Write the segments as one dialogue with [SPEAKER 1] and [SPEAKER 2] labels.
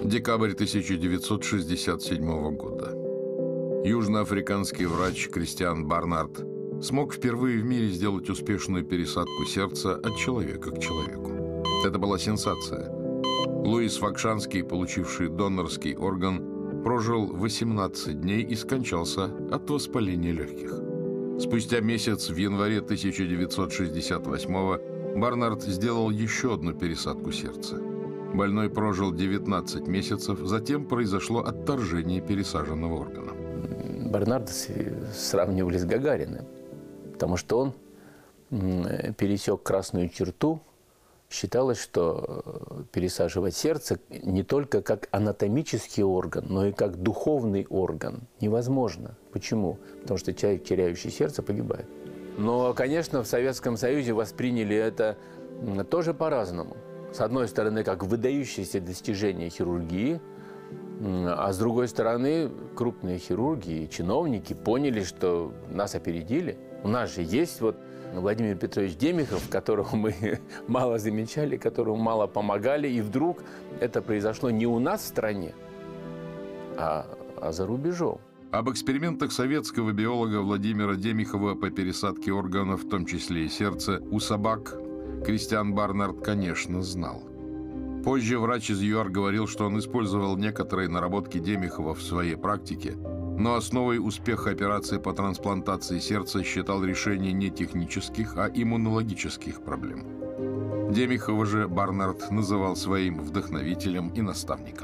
[SPEAKER 1] Декабрь 1967 года. Южноафриканский врач Кристиан Барнард смог впервые в мире сделать успешную пересадку сердца от человека к человеку. Это была сенсация. Луис Факшанский, получивший донорский орган, прожил 18 дней и скончался от воспаления легких. Спустя месяц, в январе 1968-го, Барнард сделал еще одну пересадку сердца. Больной прожил 19 месяцев, затем произошло отторжение пересаженного органа.
[SPEAKER 2] Барнарда сравнивали с Гагариным, потому что он пересек красную черту. Считалось, что пересаживать сердце не только как анатомический орган, но и как духовный орган невозможно. Почему? Потому что человек, теряющий сердце, погибает. Но, конечно, в Советском Союзе восприняли это тоже по-разному. С одной стороны, как выдающееся достижение хирургии, а с другой стороны, крупные хирурги и чиновники поняли, что нас опередили. У нас же есть вот Владимир Петрович Демихов, которого мы мало замечали, которому мало помогали, и вдруг это произошло не у нас в стране, а за рубежом.
[SPEAKER 1] Об экспериментах советского биолога Владимира Демихова по пересадке органов, в том числе и сердца, у собак Кристиан Барнард, конечно, знал. Позже врач из ЮАР говорил, что он использовал некоторые наработки Демихова в своей практике, но основой успеха операции по трансплантации сердца считал решение не технических, а иммунологических проблем. Демихова же Барнард называл своим вдохновителем и наставником.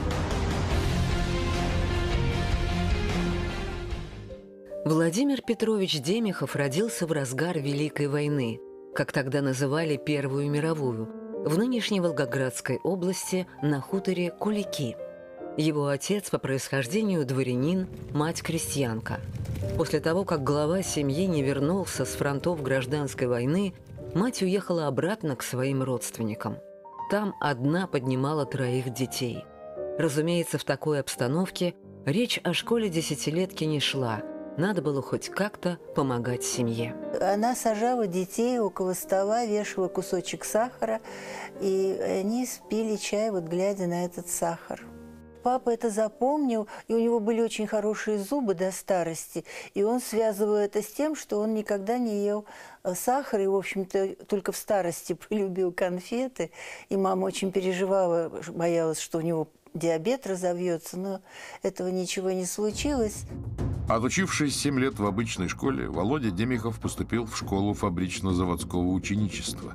[SPEAKER 3] Владимир Петрович Демихов родился в разгар Великой войны, как тогда называли Первую мировую, в нынешней Волгоградской области на хуторе Кулики. Его отец по происхождению дворянин, мать крестьянка. После того, как глава семьи не вернулся с фронтов гражданской войны, мать уехала обратно к своим родственникам. Там одна поднимала 3 детей. Разумеется, в такой обстановке речь о школе десятилетки не шла. Надо было хоть как-то помогать семье.
[SPEAKER 4] Она сажала детей около стола, вешала кусочек сахара, и они пили чай, вот глядя на этот сахар. Папа это запомнил, и у него были очень хорошие зубы до старости, и он связывал это с тем, что он никогда не ел сахар, и, в общем-то, только в старости полюбил конфеты, и мама очень переживала, боялась, что у него диабет разовьется, но этого ничего не случилось.
[SPEAKER 1] Отучившись 7 лет в обычной школе, Володя Демихов поступил в школу фабрично-заводского ученичества.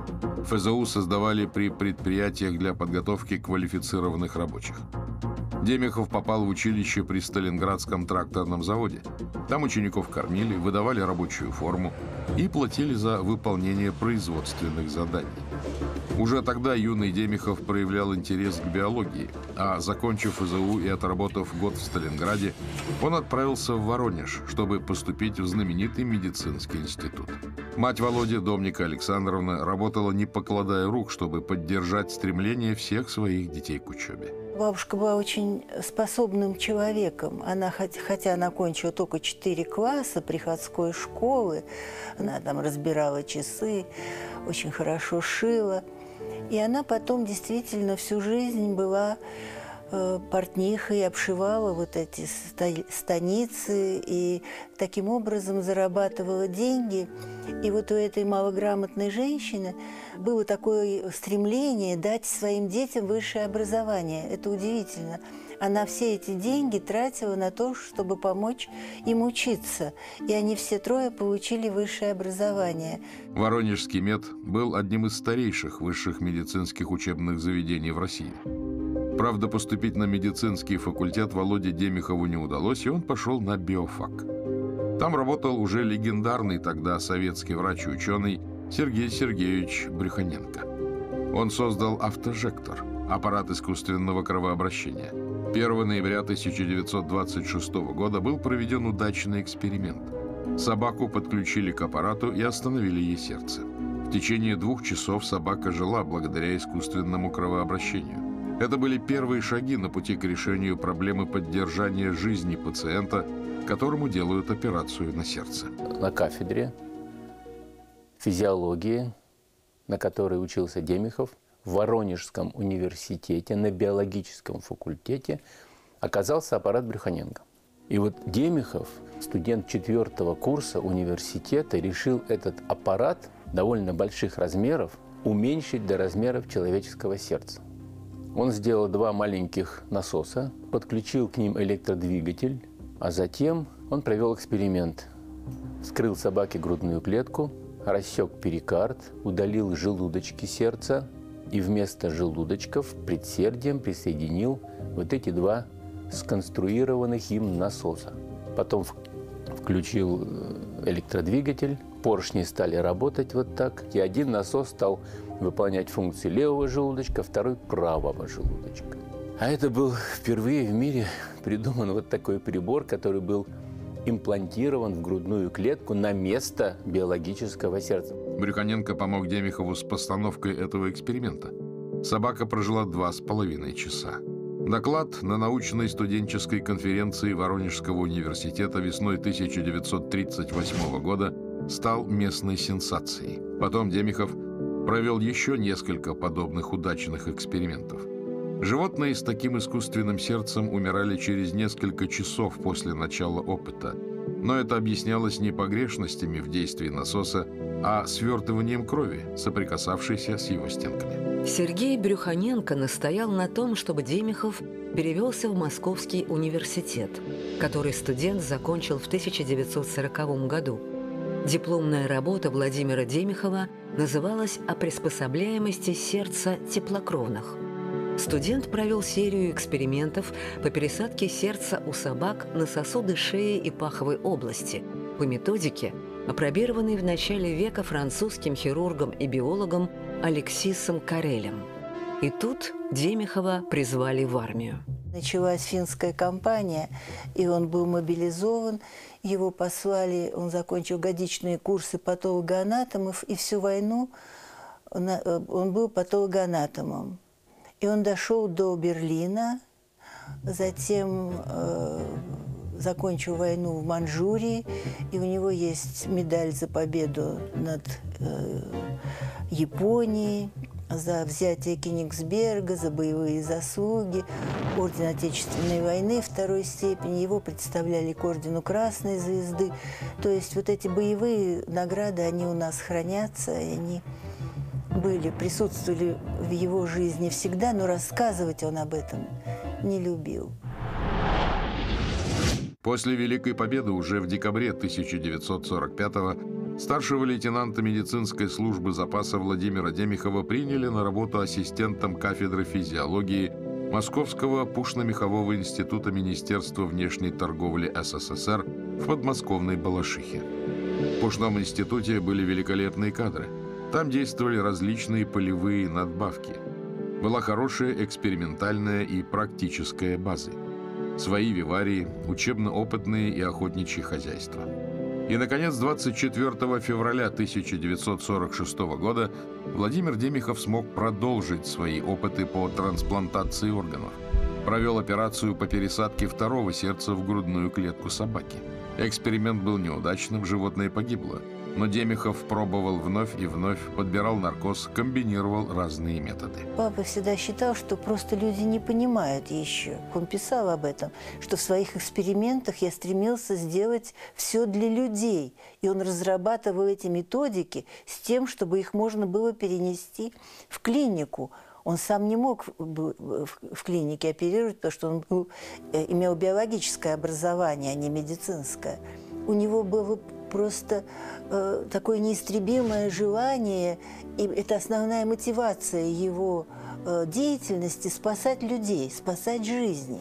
[SPEAKER 1] ФЗУ создавали при предприятиях для подготовки квалифицированных рабочих. Демихов попал в училище при Сталинградском тракторном заводе. Там учеников кормили, выдавали рабочую форму и платили за выполнение производственных заданий. Уже тогда юный Демихов проявлял интерес к биологии, а, закончив ФЗУ и отработав год в Сталинграде, он отправился в Воронеж, чтобы поступить в знаменитый медицинский институт. Мать Володи, Домника Александровна, работала не покладая рук, чтобы поддержать стремление всех своих детей к учебе.
[SPEAKER 4] Бабушка была очень способным человеком. Она, хотя она окончила только 4 класса приходской школы, она там разбирала часы, очень хорошо шила. И она потом действительно всю жизнь была портнихой, обшивала вот эти станицы и таким образом зарабатывала деньги. И вот у этой малограмотной женщины было такое стремление дать своим детям высшее образование. Это удивительно. Она все эти деньги тратила на то, чтобы помочь им учиться. И они все 3 получили высшее образование.
[SPEAKER 1] Воронежский мед был одним из старейших высших медицинских учебных заведений в России. Правда, поступить на медицинский факультет Володе Демихову не удалось, и он пошел на биофак. Там работал уже легендарный тогда советский врач и ученый Сергей Сергеевич Брюханенко. Он создал автожектор, аппарат искусственного кровообращения. 1 ноября 1926 года был проведен удачный эксперимент. Собаку подключили к аппарату и остановили ей сердце. В течение 2 часов собака жила благодаря искусственному кровообращению. Это были первые шаги на пути к решению проблемы поддержания жизни пациента, которому делают операцию на сердце.
[SPEAKER 2] На кафедре физиологии, на которой учился Демихов, в Воронежском университете на биологическом факультете оказался аппарат Брюханенко. И вот Демихов, студент 4-го курса университета, решил этот аппарат довольно больших размеров уменьшить до размеров человеческого сердца. Он сделал 2 маленьких насоса, подключил к ним электродвигатель, а затем он провел эксперимент. Вскрыл собаке грудную клетку, рассек перикард, удалил желудочки сердца и вместо желудочков предсердием присоединил вот эти 2 сконструированных им насоса. Потом включил электродвигатель, поршни стали работать вот так, и один насос стал выполнять функции левого желудочка, второй правого желудочка. А это был впервые в мире придуман вот такой прибор, который был имплантирован в грудную клетку на место биологического сердца.
[SPEAKER 1] Брюханенко помог Демихову с постановкой этого эксперимента. Собака прожила 2,5 часа. Доклад на научной студенческой конференции Воронежского университета весной 1938 года стал местной сенсацией. Потом Демихов провел еще несколько подобных удачных экспериментов. Животные с таким искусственным сердцем умирали через несколько часов после начала опыта. Но это объяснялось не погрешностями в действии насоса, а свертыванием крови, соприкасавшейся с его стенками.
[SPEAKER 3] Сергей Брюханенко настоял на том, чтобы Демихов перевелся в Московский университет, который студент закончил в 1940 году. Дипломная работа Владимира Демихова называлась «О приспособляемости сердца теплокровных». Студент провел серию экспериментов по пересадке сердца у собак на сосуды шеи и паховой области по методике, опробированной в начале века французским хирургом и биологом Алексисом Карелем. И тут Демихова призвали в армию.
[SPEAKER 4] Началась финская кампания, и он был мобилизован. Его послали, он закончил годичные курсы патологоанатомов, и всю войну он был патологоанатомом. И он дошел до Берлина, затем закончил войну в Манчжурии, и у него есть медаль за победу над Японией, за взятие Кёнигсберга, за боевые заслуги, орден Отечественной войны 2-й степени. Его представляли к ордену Красной Звезды. То есть вот эти боевые награды, они у нас хранятся, и они присутствовали в его жизни всегда, но рассказывать он об этом не любил.
[SPEAKER 1] После Великой Победы уже в декабре 1945-го старшего лейтенанта медицинской службы запаса Владимира Демихова приняли на работу ассистентом кафедры физиологии Московского пушно-мехового института Министерства внешней торговли СССР в подмосковной Балашихе. В пушном институте были великолепные кадры. Там действовали различные полевые надбавки. Была хорошая экспериментальная и практическая базы. Свои виварии, учебно-опытные и охотничьи хозяйства. И, наконец, 24 февраля 1946 года Владимир Демихов смог продолжить свои опыты по трансплантации органов. Провел операцию по пересадке 2-го сердца в грудную клетку собаки. Эксперимент был неудачным, животное погибло. Но Демихов пробовал вновь и вновь, подбирал наркоз, комбинировал разные методы.
[SPEAKER 4] Папа всегда считал, что просто люди не понимают еще. Он писал об этом, что в своих экспериментах я стремился сделать все для людей. И он разрабатывал эти методики с тем, чтобы их можно было перенести в клинику. Он сам не мог в клинике оперировать, потому что он имел биологическое образование, а не медицинское. У него было просто такое неистребимое желание, и это основная мотивация его деятельности – спасать людей, спасать жизни.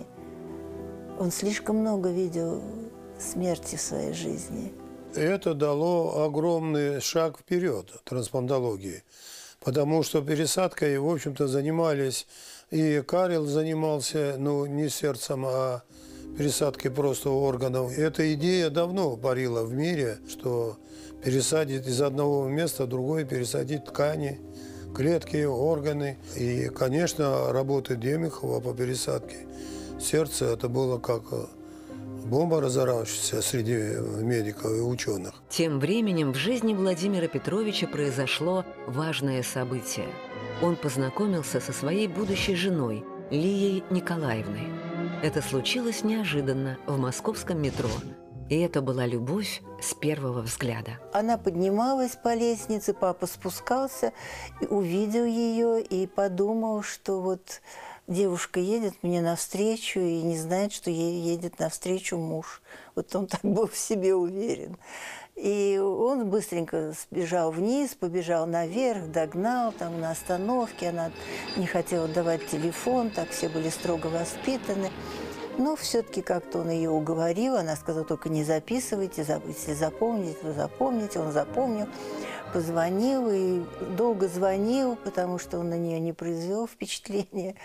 [SPEAKER 4] Он слишком много видел смерти в своей жизни.
[SPEAKER 5] Это дало огромный шаг вперед трансплантологии, потому что пересадкой, в общем-то, занимались, и Карел занимался, ну, не сердцем, а пересадки просто органов. Эта идея давно парила в мире, что пересадить из одного места в другое, пересадить ткани, клетки, органы. И, конечно, работа Демихова по пересадке сердца, это было как бомба, разоравшаяся среди медиков и ученых.
[SPEAKER 3] Тем временем в жизни Владимира Петровича произошло важное событие. он познакомился со своей будущей женой Лией Николаевной. Это случилось неожиданно в московском метро. И это была любовь с первого взгляда.
[SPEAKER 4] Она поднималась по лестнице, папа спускался, увидел ее и подумал, что вот девушка едет мне навстречу и не знает, что ей едет навстречу муж. Вот он так был в себе уверен. И он быстренько сбежал вниз, побежал наверх, догнал там на остановке. Она не хотела давать телефон, так все были строго воспитаны. Но все-таки как-то он ее уговорил. Она сказала, только не записывайте, если запомните, то запомните. Он запомнил, позвонил и долго звонил, потому что он на нее не произвел впечатления.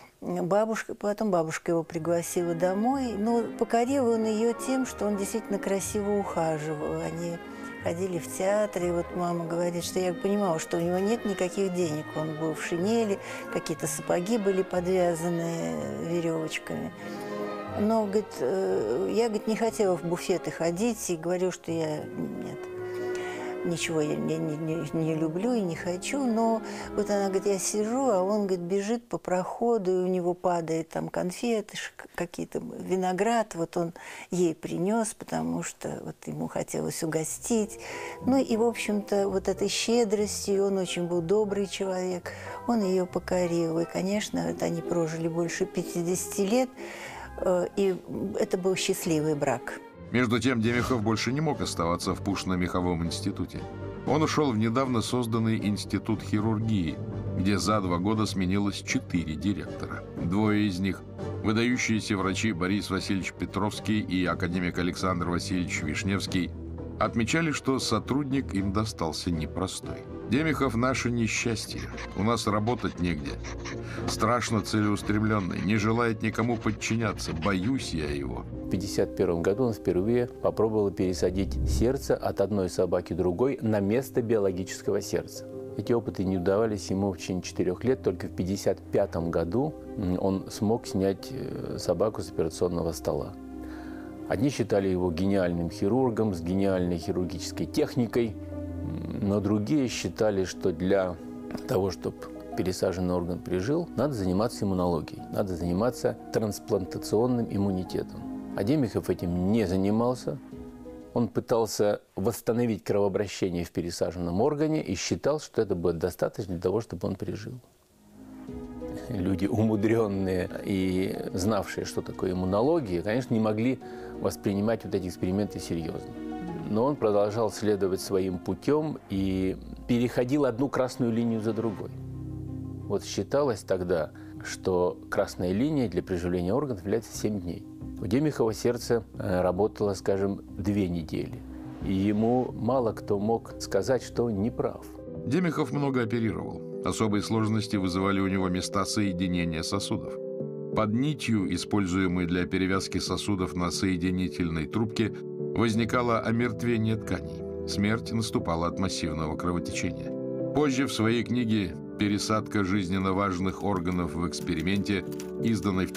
[SPEAKER 4] Потом бабушка его пригласила домой. Но покорил он ее тем, что он действительно красиво ухаживал. Они ходили в театр, и вот мама говорит, что я понимала, что у него нет никаких денег. Он был в шинели, какие-то сапоги были подвязаны веревочками. Но, говорит, я, говорит, не хотела в буфеты ходить и говорю, что нет, ничего я не люблю и не хочу. Но вот она говорит, я сижу, а он, говорит, бежит по проходу, и у него падает там конфеты, какие-то виноград. Вот он ей принес, потому что вот ему хотелось угостить. Ну и, в общем-то, вот этой щедростью, он очень был добрый человек, он ее покорил. И, конечно, вот они прожили больше 50 лет. И это был счастливый брак.
[SPEAKER 1] Между тем Демихов больше не мог оставаться в Пушно-меховом институте. Он ушел в недавно созданный институт хирургии, где за 2 года сменилось 4 директора. 2 из них – выдающиеся врачи Борис Васильевич Петровский и академик Александр Васильевич Вишневский – отмечали, что сотрудник им достался непростой. Демихов – наше несчастье. У нас работать негде. Страшно целеустремленный, не желает никому подчиняться. Боюсь я его.
[SPEAKER 2] В 1951 году он впервые попробовал пересадить сердце от одной собаки другой на место биологического сердца. Эти опыты не удавались ему в течение 4 лет. Только в 1955 году он смог снять собаку с операционного стола. Одни считали его гениальным хирургом с гениальной хирургической техникой, но другие считали, что для того, чтобы пересаженный орган прижил, надо заниматься иммунологией, надо заниматься трансплантационным иммунитетом. А Демихов этим не занимался. Он пытался восстановить кровообращение в пересаженном органе и считал, что это будет достаточно для того, чтобы он прижил. Люди, умудренные и знавшие, что такое иммунология, конечно, не могли воспринимать вот эти эксперименты серьезно. Но он продолжал следовать своим путем и переходил одну красную линию за другой. Вот считалось тогда, что красная линия для приживления органов является 7 дней. У Демихова сердце работало, скажем, 2 недели. И ему мало кто мог сказать, что он не прав.
[SPEAKER 1] Демихов много оперировал. Особые сложности вызывали у него места соединения сосудов. Под нитью, используемой для перевязки сосудов на соединительной трубке, возникало омертвение тканей. Смерть наступала от массивного кровотечения. Позже в своей книге «Пересадка жизненно важных органов в эксперименте», изданной в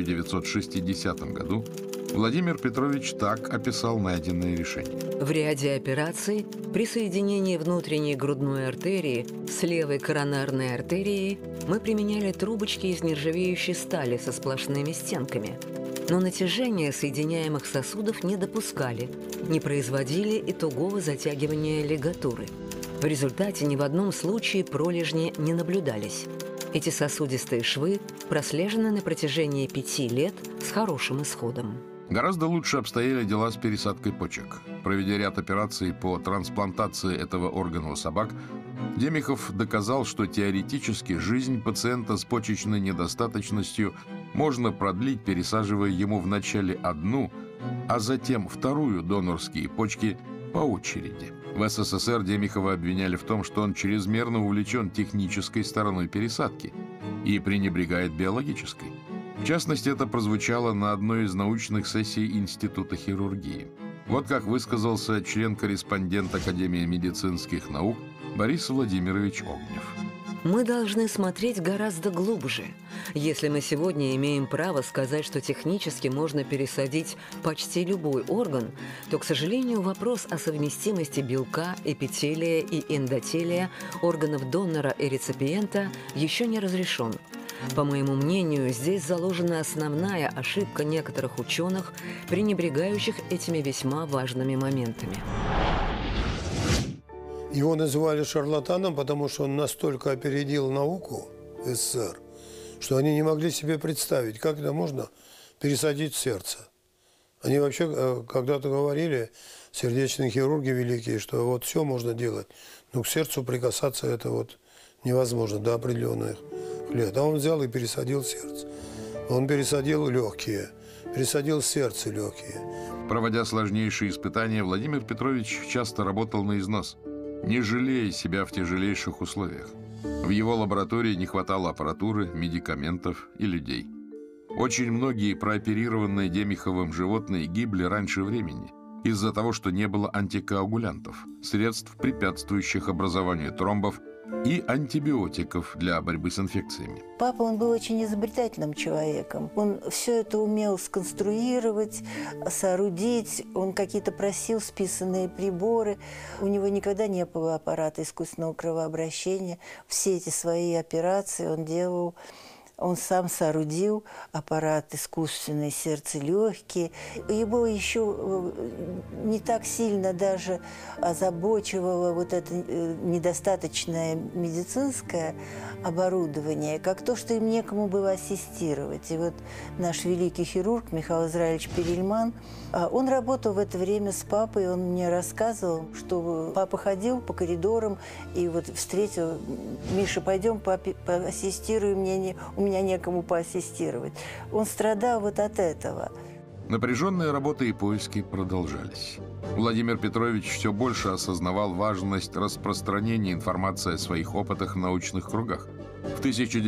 [SPEAKER 1] 1960 году, Владимир Петрович так описал найденное решение.
[SPEAKER 3] В ряде операций при соединении внутренней грудной артерии с левой коронарной артерией мы применяли трубочки из нержавеющей стали со сплошными стенками. Но натяжение соединяемых сосудов не допускали, не производили и тугого затягивания лигатуры. В результате ни в одном случае пролежни не наблюдались. Эти сосудистые швы прослежены на протяжении 5 лет с хорошим исходом.
[SPEAKER 1] Гораздо лучше обстояли дела с пересадкой почек. Проведя ряд операций по трансплантации этого органа у собак, Демихов доказал, что теоретически жизнь пациента с почечной недостаточностью можно продлить, пересаживая ему вначале одну, а затем вторую донорские почки по очереди. В СССР Демихова обвиняли в том, что он чрезмерно увлечен технической стороной пересадки и пренебрегает биологической. В частности, это прозвучало на одной из научных сессий Института хирургии. Вот как высказался член-корреспондент Академии медицинских наук Борис Владимирович Огнев.
[SPEAKER 3] Мы должны смотреть гораздо глубже. Если мы сегодня имеем право сказать, что технически можно пересадить почти любой орган, то, к сожалению, вопрос о совместимости белка, эпителия и эндотелия органов донора и реципиента еще не разрешен. По моему мнению, здесь заложена основная ошибка некоторых ученых, пренебрегающих этими весьма важными моментами.
[SPEAKER 5] Его называли шарлатаном, потому что он настолько опередил науку в СССР, что они не могли себе представить, как это можно пересадить сердце. Они вообще когда-то говорили, сердечные хирурги великие, что вот все можно делать, но к сердцу прикасаться это вот невозможно до определенных лет. А он взял и пересадил сердце. Он пересадил легкие, пересадил сердце легкие.
[SPEAKER 1] Проводя сложнейшие испытания, Владимир Петрович часто работал на износ, не жалея себя в тяжелейших условиях. В его лаборатории не хватало аппаратуры, медикаментов и людей. Очень многие прооперированные Демиховым животные гибли раньше времени из-за того, что не было антикоагулянтов, средств, препятствующих образованию тромбов, и антибиотиков для борьбы с инфекциями.
[SPEAKER 4] Папа, он был очень изобретательным человеком. Он все это умел сконструировать, соорудить. Он какие-то просил списанные приборы. У него никогда не было аппарата искусственного кровообращения. Все эти свои операции он делал. Он сам соорудил аппарат искусственный, сердце-легкие. Его еще не так сильно даже озабочивало вот это недостаточное медицинское оборудование, как то, что им некому было ассистировать. И вот наш великий хирург Михаил Израилевич Перельман, он работал в это время с папой, он мне рассказывал, что папа ходил по коридорам и вот встретил: «Миша, пойдем поассистируй мне, у меня некому поассистировать». Он страдал вот от этого.
[SPEAKER 1] Напряженные работы и поиски продолжались. Владимир Петрович все больше осознавал важность распространения информации о своих опытах в научных кругах. В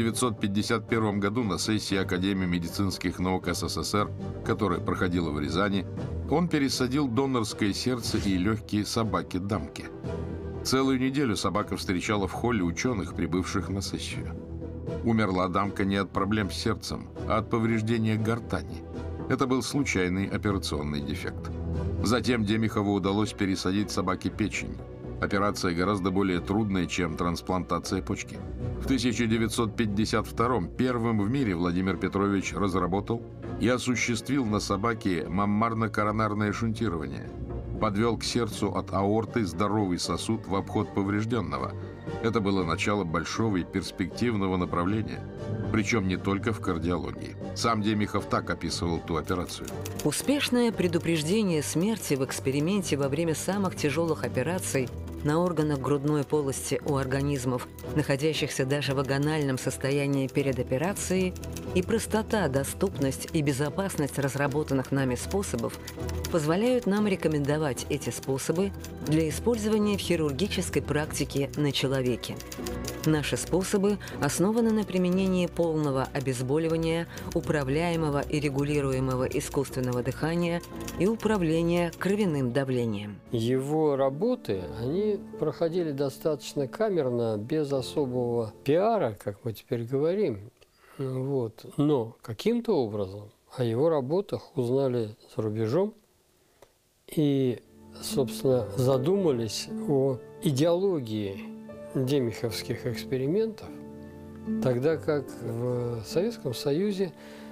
[SPEAKER 1] 1951 году на сессии Академии медицинских наук СССР, которая проходила в Рязани, он пересадил донорское сердце и легкие собаке-дамке. Целую неделю собака встречала в холле ученых, прибывших на сессию. Умерла дамка не от проблем с сердцем, а от повреждения гортани. Это был случайный операционный дефект. Затем Демихову удалось пересадить собаке печень. Операция гораздо более трудная, чем трансплантация почки. В 1952-м первым в мире Владимир Петрович разработал и осуществил на собаке маммарно-коронарное шунтирование. Подвел к сердцу от аорты здоровый сосуд в обход поврежденного. Это было начало большого и перспективного направления, причем не только в кардиологии. Сам Демихов так описывал ту операцию.
[SPEAKER 3] Успешное предупреждение смерти в эксперименте во время самых тяжелых операций на органах грудной полости у организмов, находящихся даже в агональном состоянии перед операцией, и простота, доступность и безопасность разработанных нами способов позволяют нам рекомендовать эти способы для использования в хирургической практике на человеке. Наши способы основаны на применении полного обезболивания, управляемого и регулируемого искусственного дыхания и управления кровяным давлением.
[SPEAKER 6] Его работы, они проходили достаточно камерно, без особого пиара, как мы теперь говорим. Вот. Но каким-то образом о его работах узнали за рубежом и, собственно, задумались о идеологии демиховских экспериментов, тогда как в Советском Союзе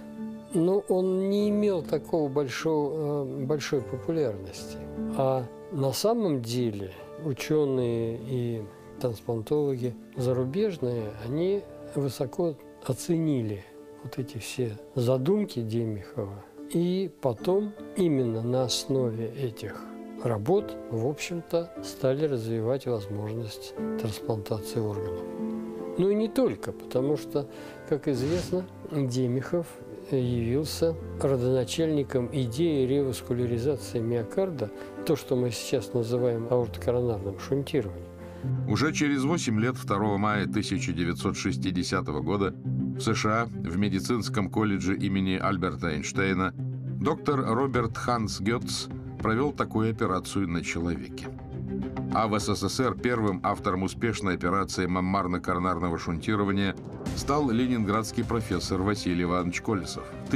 [SPEAKER 6] он не имел такого большой популярности. А на самом деле ученые и трансплантологи зарубежные, они высоко оценили вот эти все задумки Демихова. И потом именно на основе этих работ, в общем-то, стали развивать возможность трансплантации органов. Ну и не только, потому что, как известно, Демихов явился родоначальником идеи реваскуляризации миокарда, то, что мы сейчас называем аортокоронарным шунтированием.
[SPEAKER 1] Уже через 8 лет, 2 мая 1960 года, в США в медицинском колледже имени Альберта Эйнштейна доктор Роберт Ханс Гетц провел такую операцию на человеке. А в СССР первым автором успешной операции маммарно-коронарного шунтирования стал ленинградский профессор Василий Иванович Колесов в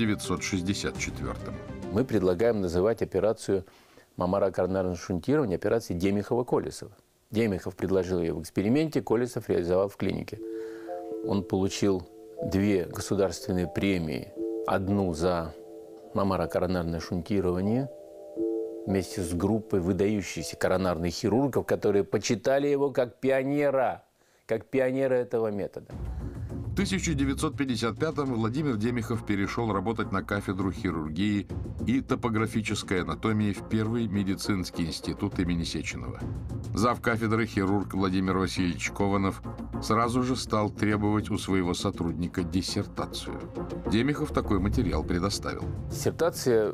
[SPEAKER 1] 1964 году.
[SPEAKER 2] Мы предлагаем называть операцию маммаро-коронарного шунтирования операцией Демихова-Колесова. Демихов предложил ее в эксперименте, Колесов реализовал в клинике. Он получил 2 государственные премии. Одну за маммаро-коронарное шунтирование вместе с группой выдающихся коронарных хирургов, которые почитали его как пионера этого метода.
[SPEAKER 1] В 1955-м Владимир Демихов перешел работать на кафедру хирургии и топографической анатомии в Первый медицинский институт имени Сеченова. Завкафедры хирург Владимир Васильевич Кованов сразу же стал требовать у своего сотрудника диссертацию. Демихов такой материал предоставил.
[SPEAKER 2] Диссертация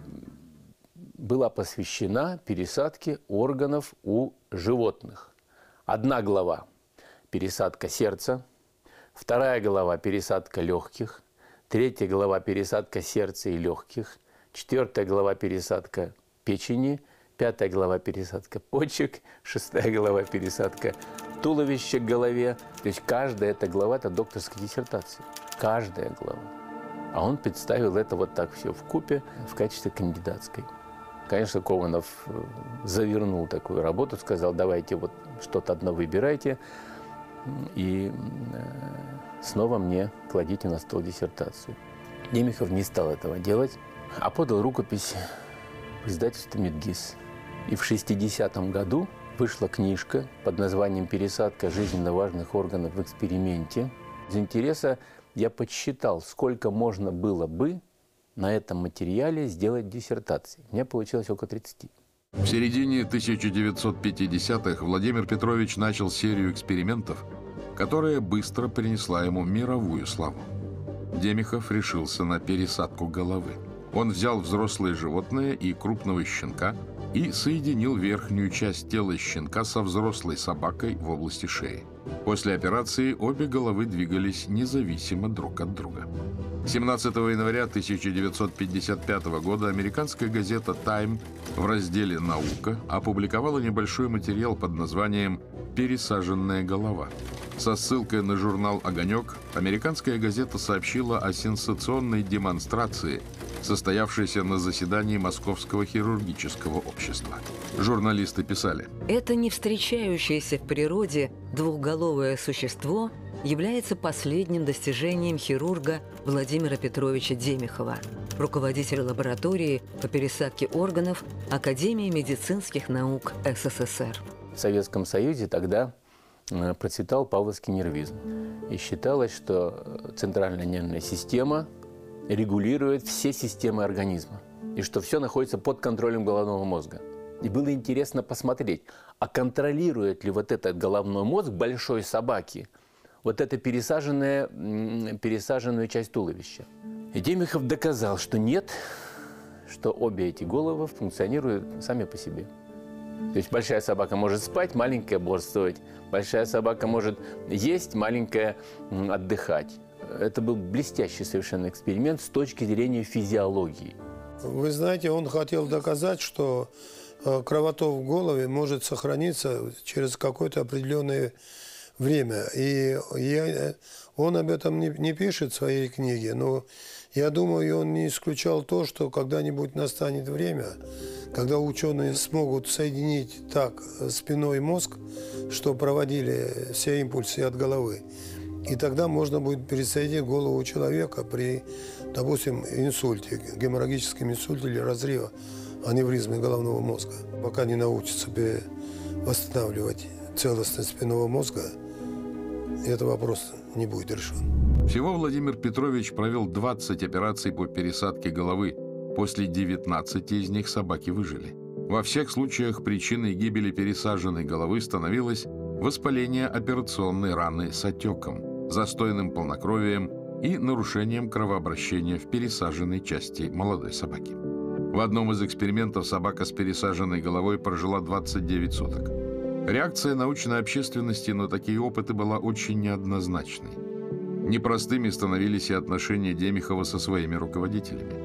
[SPEAKER 2] была посвящена пересадке органов у животных. 1 глава – пересадка сердца, 2 глава – пересадка легких, 3 глава – пересадка сердца и легких, 4 глава – пересадка печени, 5 глава – пересадка почек, 6 глава – пересадка туловища к голове. То есть каждая эта глава – это докторская диссертация. Каждая глава. А он представил это вот так все вкупе в качестве кандидатской. Конечно, Кованов завернул такую работу, сказал, давайте вот что-то одно выбирайте и снова мне кладите на стол диссертацию. Демихов не стал этого делать, а подал рукопись в издательство «Медгиз». И в 60-м году вышла книжка под названием «Пересадка жизненно важных органов в эксперименте». Из интереса я подсчитал, сколько можно было бы на этом материале сделать диссертации. У меня получилось около 30.
[SPEAKER 1] В середине 1950-х Владимир Петрович начал серию экспериментов, которая быстро принесла ему мировую славу. Демихов решился на пересадку головы. Он взял взрослое животное и крупного щенка и соединил верхнюю часть тела щенка со взрослой собакой в области шеи. После операции обе головы двигались независимо друг от друга. 17 января 1955 года американская газета «Тайм» в разделе «Наука» опубликовала небольшой материал под названием «Пересаженная голова». Со ссылкой на журнал «Огонек» американская газета сообщила о сенсационной демонстрации, состоявшейся на заседании Московского хирургического общества. Журналисты писали:
[SPEAKER 3] Это не встречающееся в природе двухголовое существо является последним достижением хирурга Владимира Петровича Демихова, руководителя лаборатории по пересадке органов Академии медицинских наук СССР.
[SPEAKER 2] В Советском Союзе тогда процветал павловский нервизм. И считалось, что центральная нервная система регулирует все системы организма. И что все находится под контролем головного мозга. И было интересно посмотреть, а контролирует ли вот этот головной мозг большой собаки вот эту пересаженную часть туловища. И Демихов доказал, что нет, что обе эти головы функционируют сами по себе. То есть большая собака может спать, маленькая бодрствовать. Большая собака может есть, маленькая отдыхать. Это был блестящий совершенно эксперимент с точки зрения физиологии.
[SPEAKER 5] Вы знаете, он хотел доказать, что кровоток в голове может сохраниться через какое-то определенное время. И он об этом не пишет в своей книге, но я думаю, он не исключал то, что когда-нибудь настанет время, когда ученые смогут соединить так спиной мозг, что проводили все импульсы от головы. И тогда можно будет пересадить голову человека при, допустим, инсульте, геморрагическом инсульте или разрыве аневризмы головного мозга. Пока не научатся восстанавливать целостность спинного мозга, этот вопрос не будет решен.
[SPEAKER 1] Всего Владимир Петрович провел 20 операций по пересадке головы. После 19 из них собаки выжили. Во всех случаях причиной гибели пересаженной головы становилось воспаление операционной раны с отеком, застойным полнокровием и нарушением кровообращения в пересаженной части молодой собаки. В одном из экспериментов собака с пересаженной головой прожила 29 суток. Реакция научной общественности на такие опыты была очень неоднозначной. Непростыми становились и отношения Демихова со своими руководителями.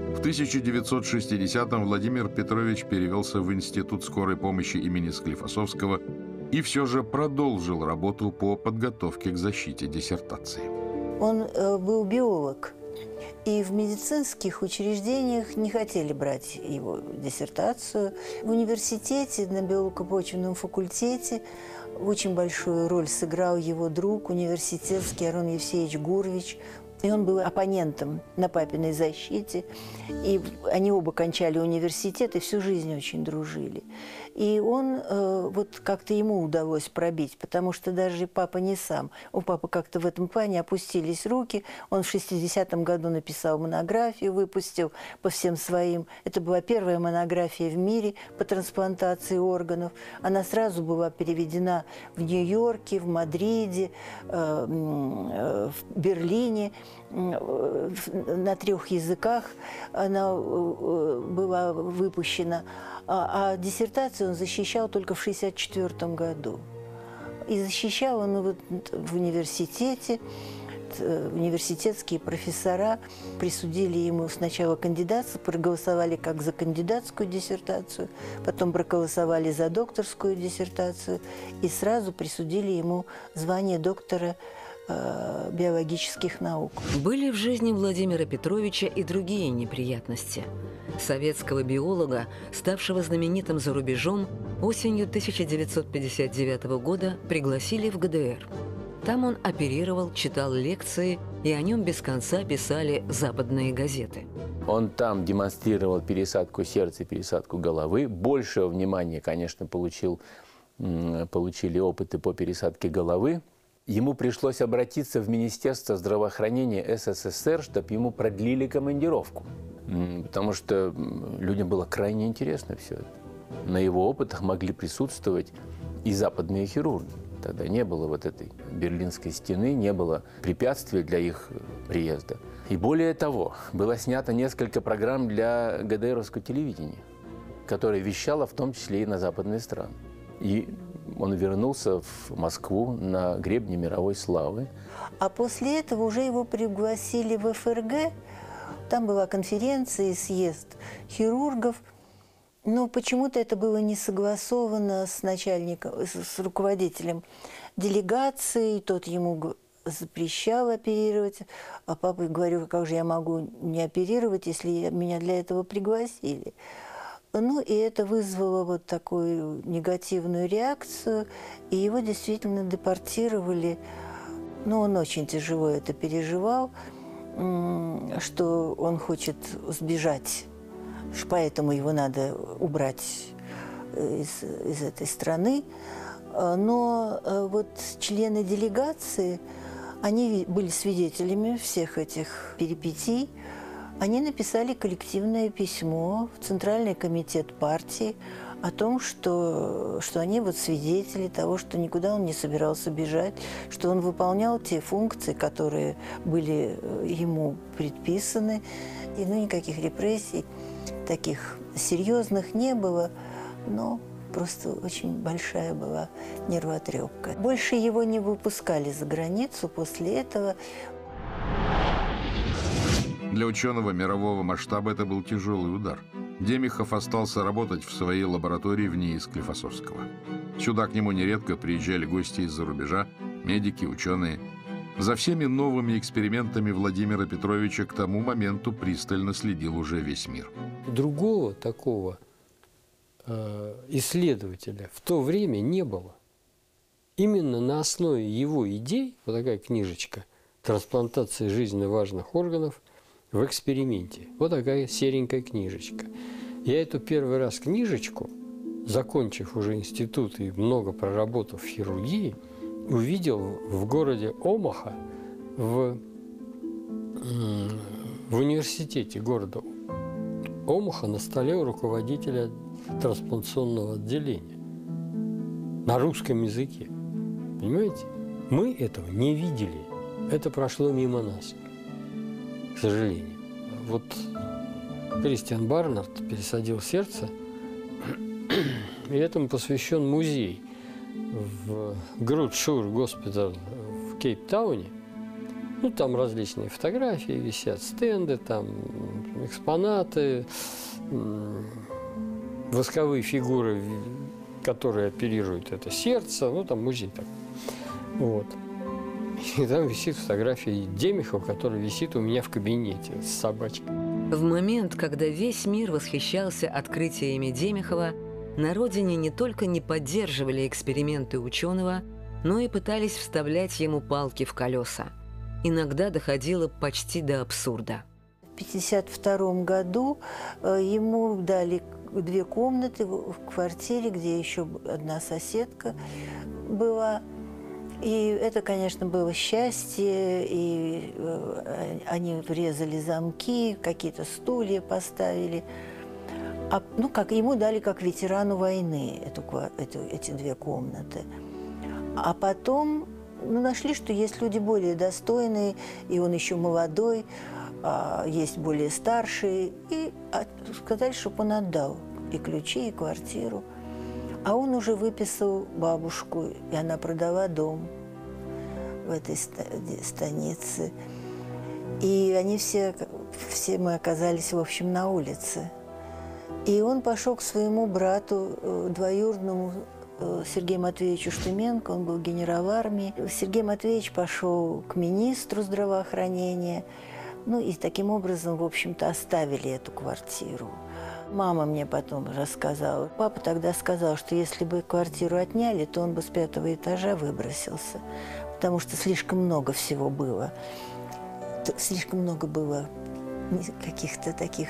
[SPEAKER 1] В 1960-м Владимир Петрович перевелся в Институт скорой помощи имени Склифосовского и все же продолжил работу по подготовке к защите диссертации.
[SPEAKER 4] Он был биолог, и в медицинских учреждениях не хотели брать его диссертацию. В университете, на биолого-почвенном факультете, очень большую роль сыграл его друг, университетский Арон Евсеевич Гурвич. И он был оппонентом на папиной защите. И они оба кончали университет и всю жизнь очень дружили. И он, вот как-то ему удалось пробить, потому что даже папа не сам. У папы как-то в этом плане опустились руки. Он в 60-м году написал монографию, выпустил по всем своим. Это была первая монография в мире по трансплантации органов. Она сразу была переведена в Нью-Йорке, в Мадриде, в Берлине. На 3 языках она была выпущена, а диссертацию он защищал только в 1964 году. И защищал он вот в университете. Университетские профессора присудили ему сначала кандидатскую, проголосовали как за кандидатскую диссертацию, потом проголосовали за докторскую диссертацию и сразу присудили ему звание доктора биологических наук.
[SPEAKER 3] Были в жизни Владимира Петровича и другие неприятности. Советского биолога, ставшего знаменитым за рубежом, осенью 1959 года пригласили в ГДР. Там он оперировал, читал лекции, и о нем без конца писали западные газеты.
[SPEAKER 2] Он там демонстрировал пересадку сердца и пересадку головы. Большего внимания, конечно, получили опыты по пересадке головы. Ему пришлось обратиться в Министерство здравоохранения СССР, чтобы ему продлили командировку. Потому что людям было крайне интересно все это. На его опытах могли присутствовать и западные хирурги. Тогда не было вот этой Берлинской стены, не было препятствий для их приезда. И более того, было снято несколько программ для ГДРовского телевидения, которое вещало в том числе и на западные страны. И он вернулся в Москву на гребне мировой славы.
[SPEAKER 4] А после этого уже его пригласили в ФРГ. Там была конференция и съезд хирургов. Но почему-то это было не согласовано с начальником, с руководителем делегации. Тот ему запрещал оперировать. А папа говорил, как же я могу не оперировать, если меня для этого пригласили. Ну, и это вызвало вот такую негативную реакцию, и его действительно депортировали. Но он очень тяжело это переживал, что он хочет сбежать, поэтому его надо убрать из этой страны. Но вот члены делегации, они были свидетелями всех этих перипетий. Они написали коллективное письмо в Центральный комитет партии о том, что они вот свидетели того, что никуда он не собирался бежать, что он выполнял те функции, которые были ему предписаны. И никаких репрессий таких серьезных не было, но просто очень большая была нервотрепка. Больше его не выпускали за границу после этого.
[SPEAKER 1] Для ученого мирового масштаба это был тяжелый удар. Демихов остался работать в своей лаборатории в НИИ Склифосовского. Сюда к нему нередко приезжали гости из-за рубежа, медики, ученые. За всеми новыми экспериментами Владимира Петровича к тому моменту пристально следил уже весь мир.
[SPEAKER 6] Другого такого исследователя в то время не было. Именно на основе его идей, вот такая книжечка «Трансплантация жизненно важных органов в эксперименте». Вот такая серенькая книжечка. Я эту первый раз книжечку, закончив уже институт и много проработав в хирургии, увидел в городе Омаха, в университете города Омаха на столе у руководителя трансплантационного отделения на русском языке. Понимаете? Мы этого не видели. Это прошло мимо нас, к сожалению. Вот Кристиан Барнард пересадил сердце, и этому посвящен музей в Грудшур госпиталь в Кейптауне. Ну, там различные фотографии висят, стенды, там экспонаты, восковые фигуры, которые оперируют это сердце, ну, там музей так. Вот. И там висит фотография Демихова, которая висит у меня в кабинете с собачкой.
[SPEAKER 3] В момент, когда весь мир восхищался открытиями Демихова, на родине не только не поддерживали эксперименты ученого, но и пытались вставлять ему палки в колеса. Иногда доходило почти до абсурда.
[SPEAKER 4] В 1952 году ему дали 2 комнаты в квартире, где еще одна соседка была. И это, конечно, было счастье, и они врезали замки, какие-то стулья поставили. Ну, как ему дали как ветерану войны эти 2 комнаты. А потом нашли, что есть люди более достойные, и он еще молодой, есть более старшие, и сказали, чтобы он отдал и ключи, и квартиру. А он уже выписал бабушку, и она продала дом в этой станице. И они все мы оказались, в общем, на улице. И он пошел к своему брату, двоюродному Сергею Матвеевичу Штыменко, он был генерал армии. Сергей Матвеевич пошел к министру здравоохранения. Ну и таким образом, в общем-то, оставили эту квартиру. Мама мне потом рассказала. Папа тогда сказал, что если бы квартиру отняли, то он бы с 5-го этажа выбросился, потому что слишком много всего было. Слишком много было каких-то таких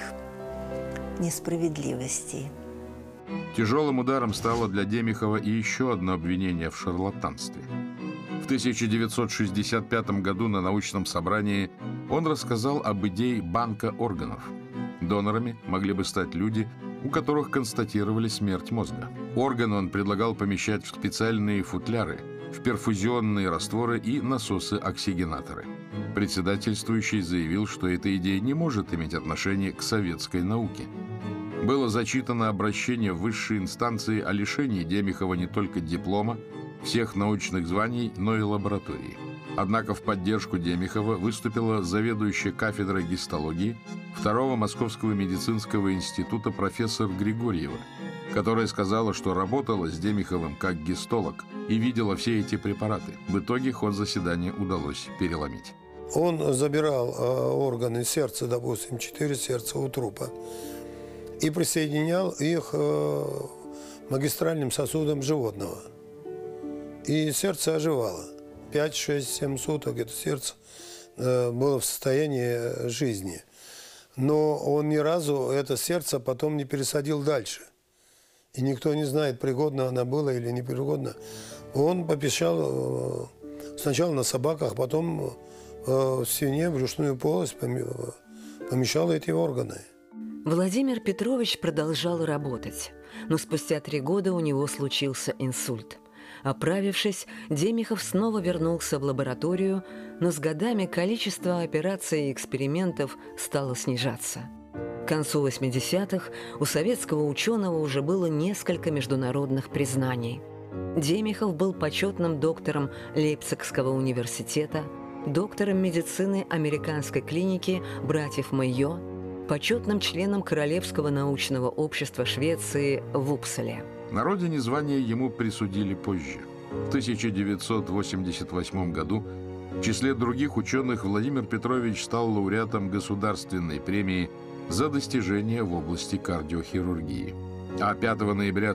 [SPEAKER 4] несправедливостей.
[SPEAKER 1] Тяжелым ударом стало для Демихова и еще одно обвинение в шарлатанстве. В 1965 году на научном собрании он рассказал об идее банка органов. Донорами могли бы стать люди, у которых констатировали смерть мозга. Органы он предлагал помещать в специальные футляры, в перфузионные растворы и насосы-оксигенаторы. Председательствующий заявил, что эта идея не может иметь отношения к советской науке. Было зачитано обращение в высшие инстанции о лишении Демихова не только диплома, всех научных званий, но и лаборатории. Однако в поддержку Демихова выступила заведующая кафедрой гистологии 2-го Московского медицинского института профессор Григорьева, которая сказала, что работала с Демиховым как гистолог и видела все эти препараты. В итоге ход заседания удалось переломить.
[SPEAKER 5] Он забирал органы сердца, допустим, 4 сердца у трупа, и присоединял их магистральным сосудам животного. И сердце оживало. 5, 6, 7 суток это сердце было в состоянии жизни. Но он ни разу это сердце потом не пересадил дальше. И никто не знает, пригодно она была или непригодна. Он попищал сначала на собаках, потом в свине, в брюшную полость помещал эти органы.
[SPEAKER 3] Владимир Петрович продолжал работать, но спустя 3 года у него случился инсульт. Оправившись, Демихов снова вернулся в лабораторию, но с годами количество операций и экспериментов стало снижаться. К концу 80-х у советского ученого уже было несколько международных признаний. Демихов был почетным доктором Лейпцигского университета, доктором медицины американской клиники братьев Майо, почетным членом Королевского научного общества Швеции в Упсале.
[SPEAKER 1] На родине звание ему присудили позже. В 1988 году в числе других ученых Владимир Петрович стал лауреатом Государственной премии за достижения в области кардиохирургии. А 5 ноября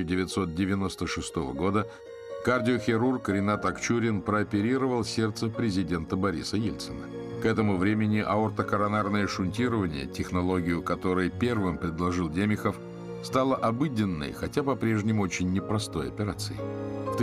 [SPEAKER 1] 1996 года кардиохирург Ринат Акчурин прооперировал сердце президента Бориса Ельцина. К этому времени аортокоронарное шунтирование, технологию которой первым предложил Демихов, стала обыденной, хотя по-прежнему очень непростой операцией. В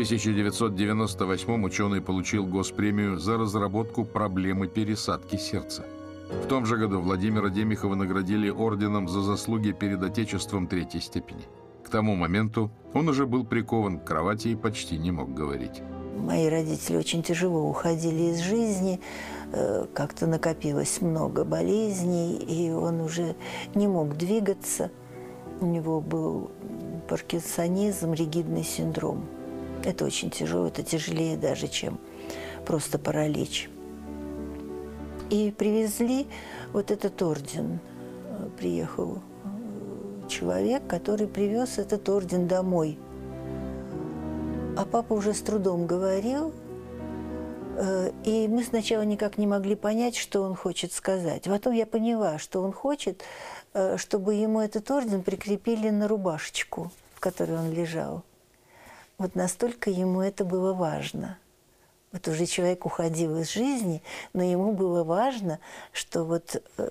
[SPEAKER 1] 1998 ученый получил госпремию за разработку проблемы пересадки сердца. В том же году Владимира Демихова наградили орденом за заслуги перед Отечеством 3-й степени. К тому моменту он уже был прикован к кровати и почти не мог говорить.
[SPEAKER 4] Мои родители очень тяжело уходили из жизни, как-то накопилось много болезней, и он уже не мог двигаться. У него был паркинсонизм, ригидный синдром. Это очень тяжело, это тяжелее даже, чем просто паралич. И привезли вот этот орден. Приехал человек, который привез этот орден домой. А папа уже с трудом говорил, и мы сначала никак не могли понять, что он хочет сказать. Потом я поняла, что он хочет, чтобы ему этот орден прикрепили на рубашечку, в которой он лежал. Вот настолько ему это было важно. Вот уже человек уходил из жизни, но ему было важно, что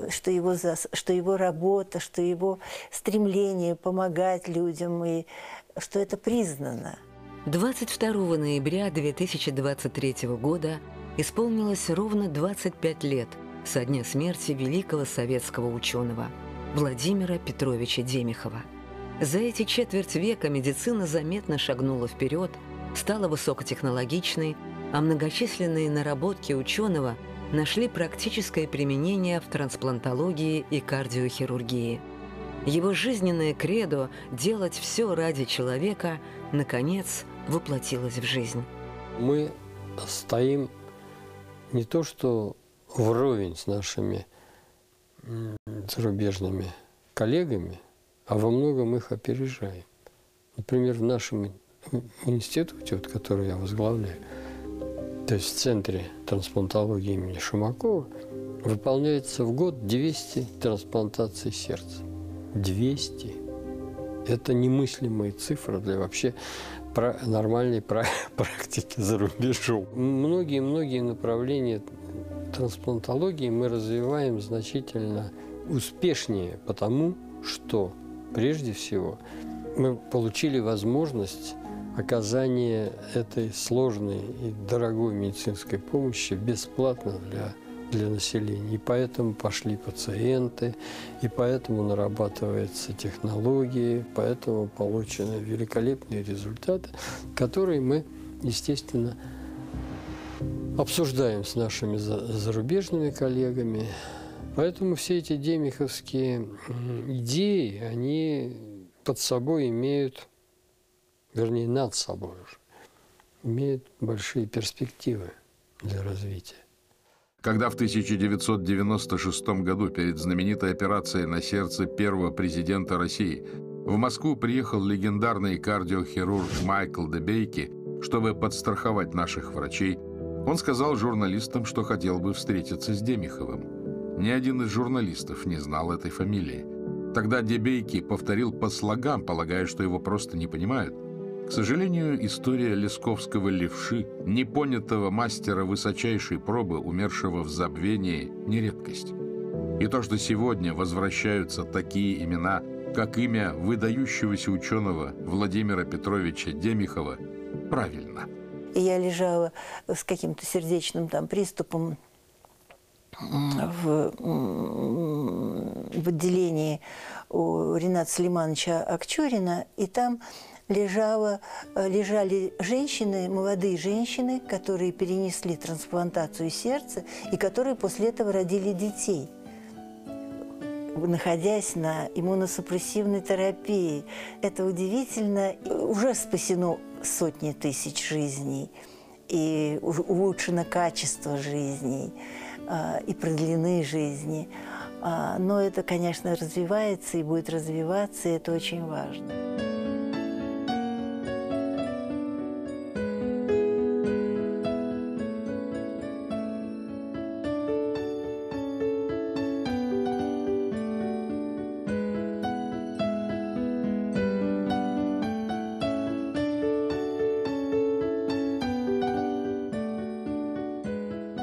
[SPEAKER 4] его работа, что его стремление помогать людям, и что это признано.
[SPEAKER 3] 22 ноября 2023 года исполнилось ровно 25 лет со дня смерти великого советского ученого Владимира Петровича Демихова. За эти четверть века медицина заметно шагнула вперед, стала высокотехнологичной, а многочисленные наработки ученого нашли практическое применение в трансплантологии и кардиохирургии. Его жизненное кредо «делать все ради человека» наконец воплотилось в жизнь.
[SPEAKER 6] Мы стоим не то что вровень с нашими зарубежными коллегами, а во многом их опережаем. Например, в нашем институте, вот, который я возглавляю, то есть в Центре трансплантологии имени Шумакова, выполняется в год 200 трансплантаций сердца. 200. Это немыслимая цифра для вообще нормальной практики за рубежом. Многие направления трансплантологии мы развиваем значительно успешнее, потому что, прежде всего, мы получили возможность оказания этой сложной и дорогой медицинской помощи бесплатно для населения. И поэтому пошли пациенты, и поэтому нарабатываются технологии, поэтому получены великолепные результаты, которые мы, естественно, обсуждаем с нашими зарубежными коллегами. Поэтому все эти демиховские идеи, они под собой имеют, вернее, над собой уже, имеют большие перспективы для развития.
[SPEAKER 1] Когда в 1996 году перед знаменитой операцией на сердце первого президента России в Москву приехал легендарный кардиохирург Майкл Дебейки, чтобы подстраховать наших врачей, он сказал журналистам, что хотел бы встретиться с Демиховым. Ни один из журналистов не знал этой фамилии. Тогда Дебейки повторил по слогам, полагая, что его просто не понимают. К сожалению, история лесковского левши, непонятого мастера высочайшей пробы, умершего в забвении, не редкость. И то, что сегодня возвращаются такие имена, как имя выдающегося ученого Владимира Петровича Демихова, правильно.
[SPEAKER 4] И я лежала с каким-то сердечным приступом в отделении у Рената Слимановича Акчурина, и там лежали женщины, молодые женщины, которые перенесли трансплантацию сердца и которые после этого родили детей, находясь на иммуносупрессивной терапии. Это удивительно. Уже спасено сотни тысяч жизней, и улучшено качество жизней, и продлены жизни. Но это, конечно, развивается и будет развиваться, и это очень важно.